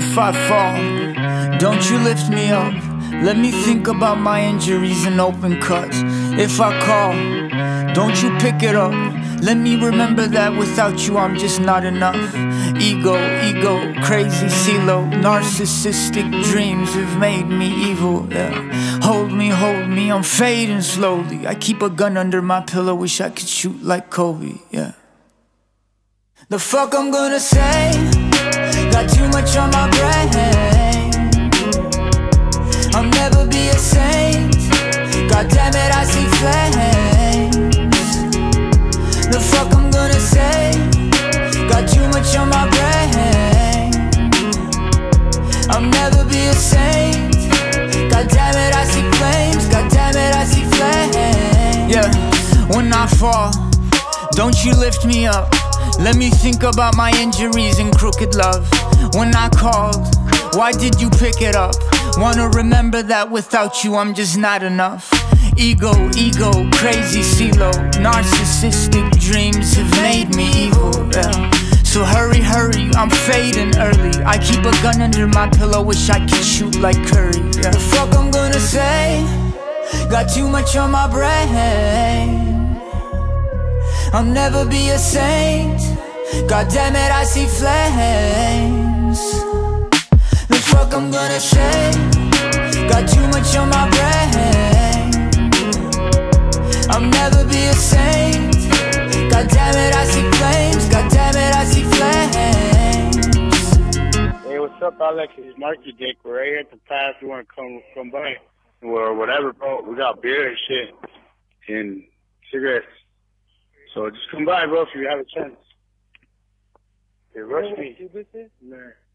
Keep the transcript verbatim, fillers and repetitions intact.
If I fall, don't you lift me up. Let me think about my injuries and open cuts. If I call, don't you pick it up. Let me remember that without you I'm just not enough. Ego, ego, crazy CeeLo. Narcissistic dreams have made me evil, yeah. Hold me, hold me, I'm fading slowly. I keep a gun under my pillow, wish I could shoot like Kobe, yeah. The fuck I'm gonna say? Got too much on my brain. I'll never be a saint. God damn it, I see flames. The fuck I'm gonna say? Got too much on my brain. I'll never be a saint. God damn it, I see flames. God damn it, I see flames. Yeah, when I fall, don't you lift me up. Let me think about my injuries and crooked love. When I called, why did you pick it up? Wanna remember that without you I'm just not enough. Ego, ego, crazy CeeLo. Narcissistic dreams have made me evil, yeah. So hurry, hurry, I'm fading early. I keep a gun under my pillow, wish I could shoot like Curry, yeah. The fuck I'm gonna say? Got too much on my brain. I'll never be a saint. God damn it, I see flames. The fuck I'm gonna say? Got too much on my brain. I'll never be a saint. God damn it, I see flames. God damn it, I see flames. Hey, what's up, Alex? It's Marky Dick. We're right here at the pass. We want to come come by or whatever, bro. We got beer and shit and cigarettes. So just come by, bro, if you have a chance. Hey, rush me.